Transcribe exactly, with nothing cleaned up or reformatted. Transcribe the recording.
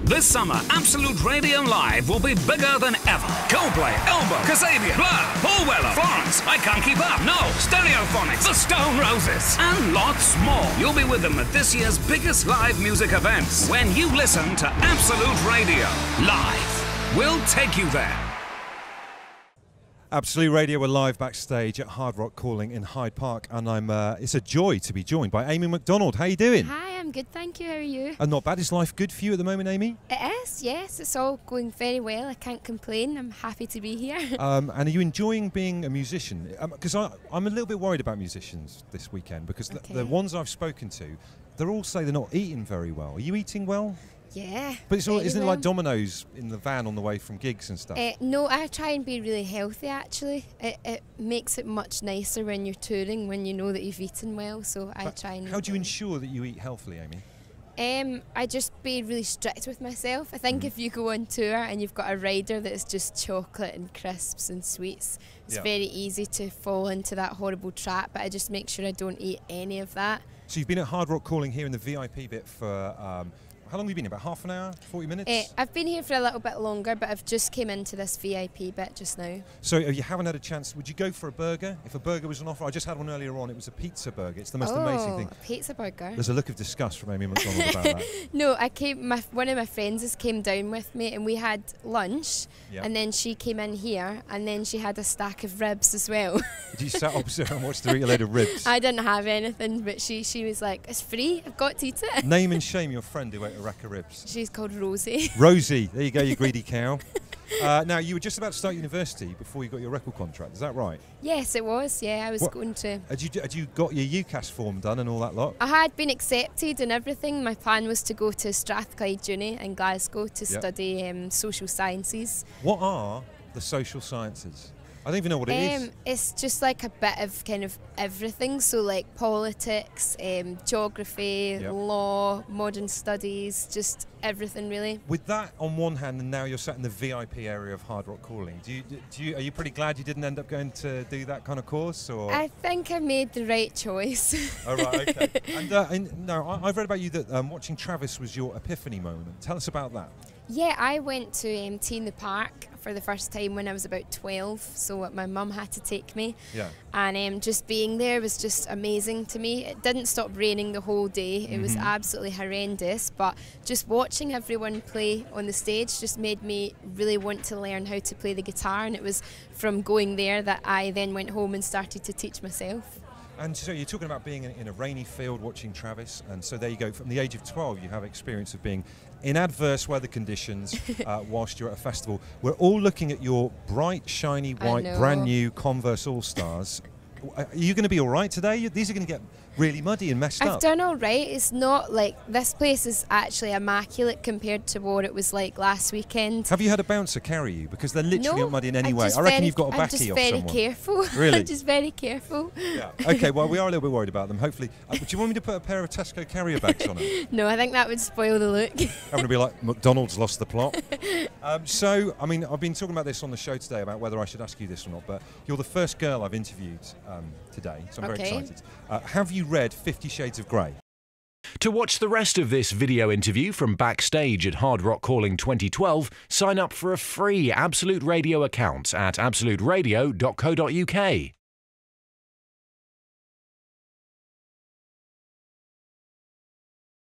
This summer, Absolute Radio Live will be bigger than ever. Coldplay, Elbow, Kasabian, Blur, Paul Weller, Florence, I Can't Keep Up, No, Stereophonics, The Stone Roses, and lots more. You'll be with them at this year's biggest live music events when you listen to Absolute Radio Live. We'll take you there. Absolute Radio, we're live backstage at Hard Rock Calling in Hyde Park, and I'm. Uh, it's a joy to be joined by Amy MacDonald. How you doing? Hi, I'm good, thank you. How are you? And not bad. Is life good for you at the moment, Amy? It is, yes. It's all going very well. I can't complain. I'm happy to be here. Um, and are you enjoying being a musician? Because um, I'm a little bit worried about musicians this weekend, because okay. the, the ones I've spoken to, they're all say they're not eating very well. Are you eating well? Yeah. But it's all, isn't well. it like Domino's in the van on the way from gigs and stuff? Uh, no, I try and be really healthy actually. It, it makes it much nicer when you're touring, when you know that you've eaten well, so I but try and... How do you ensure that you eat healthily, Amy? Um, I just be really strict with myself. I think mm. if you go on tour and you've got a rider that's just chocolate and crisps and sweets, it's yeah. very easy to fall into that horrible trap, but I just make sure I don't eat any of that. So you've been at Hard Rock Calling here in the V I P bit for... Um, how long have you been here? About half an hour? forty minutes? Uh, I've been here for a little bit longer, but I've just came into this V I P bit just now. So uh, you haven't had a chance, would you go for a burger? If a burger was on offer, I just had one earlier on, it was a pizza burger. It's the most oh, amazing thing. a pizza burger. There's a look of disgust from Amy MacDonald about that. No, I came. My, one of my friends has came down with me and we had lunch, yep. and then she came in here and then she had a stack of ribs as well. Did you sat opposite her and watched her eat a load of ribs? I didn't have anything, but she, she was like, it's free, I've got to eat it. Name and shame your friend who ate a rack of ribs. She's called Rosie. Rosie, there you go, you greedy cow. Uh, now, you were just about to start university before you got your record contract, is that right? Yes, it was, yeah, I was what, going to... Had you, had you got your UCAS form done and all that lot? I had been accepted and everything. My plan was to go to Strathclyde Uni in Glasgow to yep. study um, social sciences. What are the social sciences? I don't even know what it um, is. It's just like a bit of kind of everything, so like politics, um, geography, yep. law, modern studies, just everything really. With that on one hand, and now you're sat in the V I P area of Hard Rock Calling, do you, do you, are you pretty glad you didn't end up going to do that kind of course? Or? I think I made the right choice. Oh, right, okay. and, uh, and no, I, I've read about you that um, watching Travis was your epiphany moment. Tell us about that. Yeah, I went to um, Tea in the Park for the first time when I was about twelve, so my mum had to take me. Yeah. And um, just being there was just amazing to me. It didn't stop raining the whole day. It mm-hmm. was absolutely horrendous, but just watching everyone play on the stage just made me really want to learn how to play the guitar, and it was from going there that I then went home and started to teach myself. And so you're talking about being in, in a rainy field watching Travis, and so there you go. From the age of twelve, you have experience of being in adverse weather conditions uh, whilst you're at a festival. We're all looking at your bright, shiny, white, brand new Converse All-Stars. Are you going to be all right today? These are going to get really muddy and messed I've up. I've done all right. It's not like, this place is actually immaculate compared to what it was like last weekend. Have you had a bouncer carry you? Because they're literally no, not muddy in any I'm way. I reckon very, you've got a backie off someone. I'm just very careful. Really? I'm just very careful. Yeah. Okay, well, we are a little bit worried about them. Hopefully. Uh, do you want me to put a pair of Tesco carrier bags on them? No, I think that would spoil the look. I'm going to be like, McDonald's lost the plot. Um, so, I mean, I've been talking about this on the show today about whether I should ask you this or not, but you're the first girl I've interviewed um, today, so I'm okay. very excited. Uh, have you read Fifty Shades of Grey? To watch the rest of this video interview from backstage at Hard Rock Calling twenty twelve, sign up for a free Absolute Radio account at absolute radio dot co dot U K.